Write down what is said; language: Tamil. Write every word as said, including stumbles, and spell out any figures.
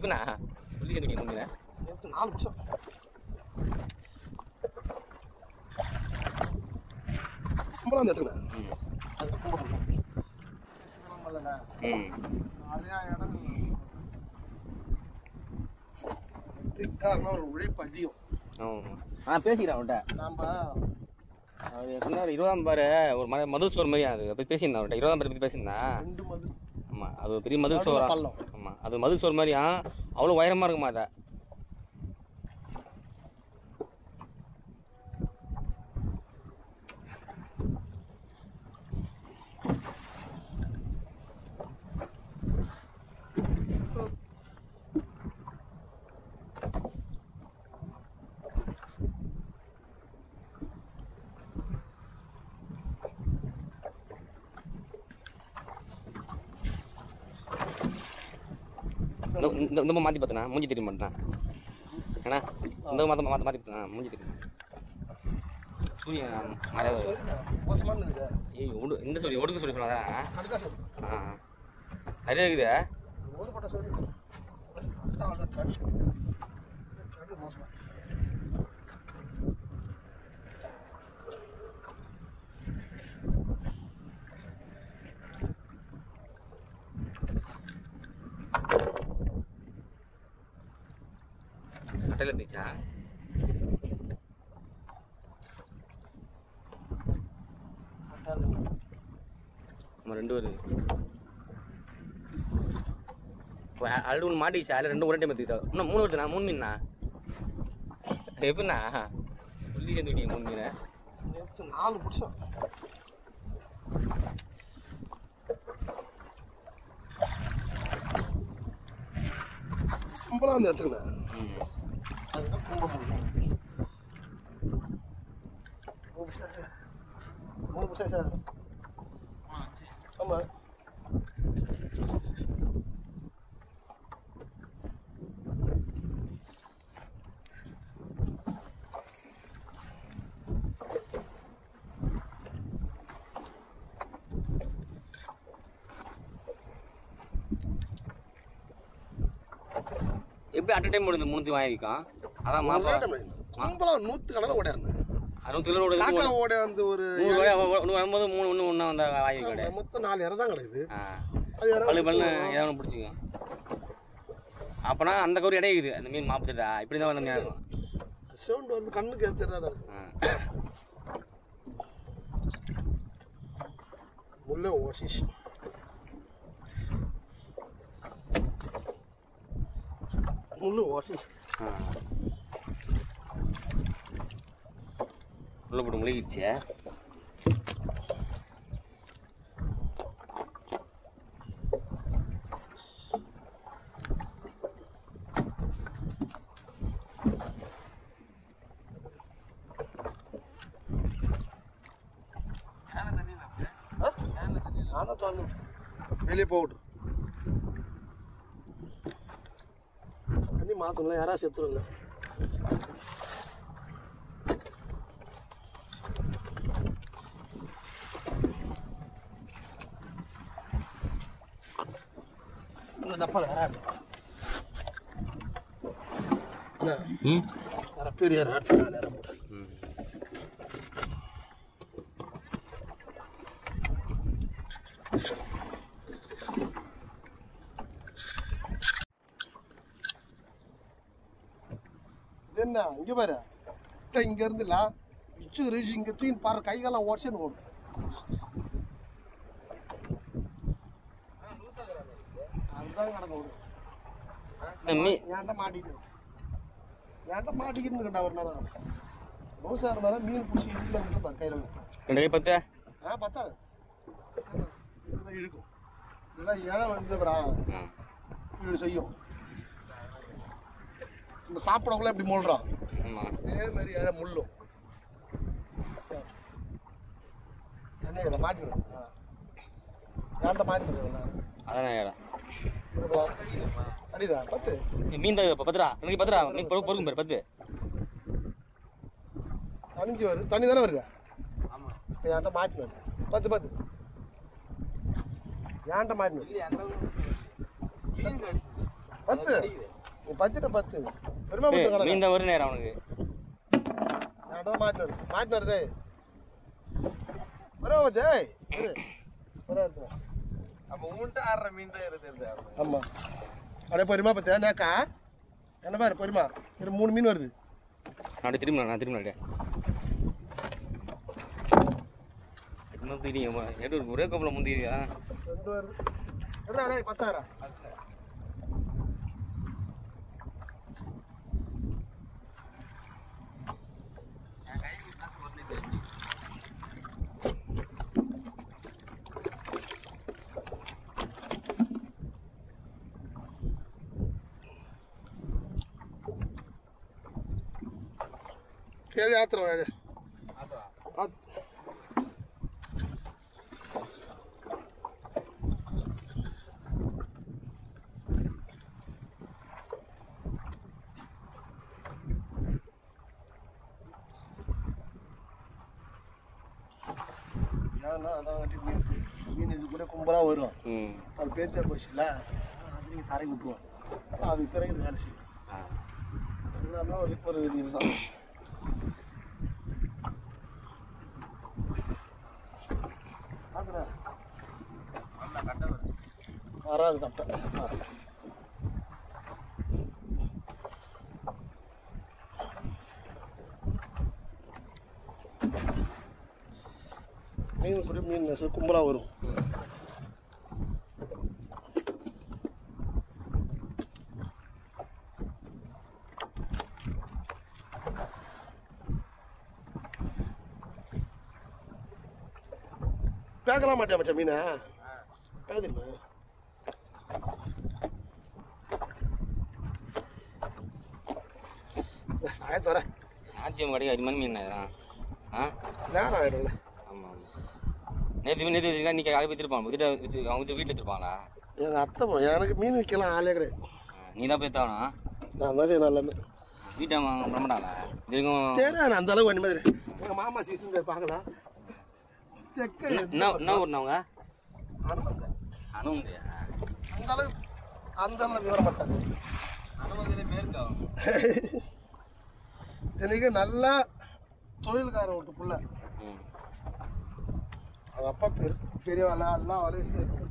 எப்படிண்ணா சொல்லி எனக்கு முன்ன நாலு வருஷம் கும்பலாம் அந்த இடத்துல அது கும்பம் இல்லைண்ணா நிறையா இடம் காரணம் ஒரு உழைப்பு அதிகம். ஆ பேசிக்கிறேன் அவன்கிட்ட நாம் அவர் சொன்னார் இருபதாம் பாரு ஒரு ம மது சோறு மாதிரி அது அப்படி பேசியிருந்தேன் அவர்கிட்ட இருபதாம் பாரு பற்றி பேசியிருந்தேன். ரெண்டு மது ஆமாம் அது ஒரு பெரிய மது சோறு. ஆமாம் அது மது சோறு மாதிரியா அவ்வளோ உயரமாக இருக்குமா அதை. இந்த மாற்றி பார்த்தேண்ணா மூஞ்சி தெரிய மாட்டேன் ஏன்னா இந்த மாற்ற மாற்ற மாற்றி பார்த்தேன் மூஞ்சி தெரியும். சூரியன் மறைய ஏய் ஒடு இந்த சொல்லி ஒடுக்க சொல்லி சொன்னாதா ஆ நிறைய இருக்குது. கட்டையில் இருந்துச்சா நம்ம ரெண்டு வருது ஆல்ரெடி ஒன்று மாட்டிக்கிச்சா அதில் ரெண்டு ஒரே டைம் எடுத்துக்கிட்டோம். இன்னும் மூணு வருதுண்ணா மூணு மீன்ண்ணா எப்படிண்ணா சொல்லி சேர்ந்துக்கிட்டீங்க மூணு மீனை நாலு வருஷம் கும்பலாம் அந்த இடத்துல அதுதான் கும்பம் மூணு வருஷம் சார். ஆமாம் எப்படி அட் டைம் முடிஞ்சு மூணு வாங்கிருக்கான் அதான் மாப்பா கும்பலாம் நூற்று கணக்கில் ஓடியாருங்க அறுபத்தி கிலோ ஓட ஓட வந்து ஒரு ஒன்று வரும்போது மூணு ஒன்று ஒன்றா வந்த வாங்கி மொத்தம் நாலு இடம் தான் கிடைக்குது. பல்லு பல்லு ஏதாவது பிடிச்சிக்கும். அப்போனா அந்த கவுரி இடையுது அந்த மீன் மாப்பிட்டா இப்படி தான் வந்து ஞாபகம் சவுண்ட் வந்து கண்ணுக்கு ஏற்றுறதா உள்ள ஓசிஷ் முள்ளு ஓசிஷ் உள்ள போட்டு முழுகிடுச்சு. வெளியே போகட்டும் தண்ணி மாற்றல யாராவது செத்துருங்க. டப்பால பெரிய என்ன இங்க பாரு இங்க இருந்துல இங்க தீன் பாரு கைகெல்லாம் ஓடிச்சுன்னு ஓடும். அதுதான் கிடக்க ஓடும். ஏன்ட்ட மாட்டிக்கணும் ஏன்ட்ட மாட்டிக்கணும்டா ஒரு நேரம் லூசா இருந்தாலும் மீன் பிடிச்சி இழுக்கல கையில பத்து ஆ பத்தாது இழுக்கும் இதெல்லாம் இழை வந்து இப்படி செய்யும். நம்ம சாப்பிடக்குள்ள இப்படி மூழ்கிறோம் அதே மாதிரி இழை முள்ளும் என்ன இதில் மாட்டிக்கணும் ஏன்ட்ட மாட்டிக்கணும் அதான் அடிதா பத்து மீன் பத்துரா எனக்கு பத்துரா மீன் பொறுக்கும் பேர் பத்து அணிஞ்சு வருது தண்ணி தானே வருது. ஆமாம் என்கிட்ட மாட்டி வருது பத்து பத்து என்கிட்ட மாட்டி பத்து பச்சுட்ட பத்து பெருமை பத்து கடை மீன் தான் ஒரு நேரம் அவனுக்கு அதான் மாட்டினாரு மாட்டினாரு பெருமை பத்து பெருமை அப்போ உன்ட்ட ஆடுற மீன் தான் இருக்குது. ஆமாம் அப்படியே பொறுமா பார்த்தியா நேக்கா என்ன பாரு பொறுமா ஒரு மூணு மீன் வருது. நான் திரும்ப நான் திரும்ப தெரியும் எட்டு ஒரே கப்பல முந்தியா ரெண்டு வருது என்ன பத்தாயிரம் ಹೇಳಿ ಆತ್ರ ಹೇಳಿ ஏன்னா அதான் மீன் மீன் இது கூட கும்பலாக வரும். அது பேச்சா போச்சுல அது நீங்கள் தரை விட்டுருவோம். அதுக்கு பிறகு இது வேலை செய்யும். எல்லாமே ஒரு ஒரு இது தான். வராது கட்டை மீன் கூட மீன் கும்பலாக வரும். பேக்கலாம் மாட்டியா மச்சா மீனை பேக்க தெரியுமா? ஆயிரத்து வரேன் ஆத்தியம் கிடையாது அடி மணி மீன் ஆ நேரம் ஆகிடும்ல. ஆமாம் ஆமாம் நேற்று நேற்று நீங்கள் காலை விற்றுருப்பான் வித்துட்டு அவங்க வீட்டில் எடுத்துருப்பாங்களா? எங்கள் அத்தை எனக்கு மீன் விற்கலாம் ஆளே கிடையாது. நீ தான் போய் தாவணும் நான் தான் செய்யணும் எல்லாமே வீட்டை பண்ண மாட்டாங்களா? இது வரைக்கும் சரி நான் அந்த அளவுக்கு வண்டி மாதிரி எங்கள் மாமா சீசன் பார்க்கலாம். என்ன என்ன ஊர்னவங்க அனுமந்த அனுமந்தியா அந்த அளவுக்கு அந்த அளவு விவரம் மாட்டாங்க. அனுமதியில மேற்காவும் எனக்கு நல்லா தொழில்காரன் விட்டு புள்ள அவங்க அப்பா பெரு பெரிய வேலை எல்லாம் வேலையும் இருக்கு.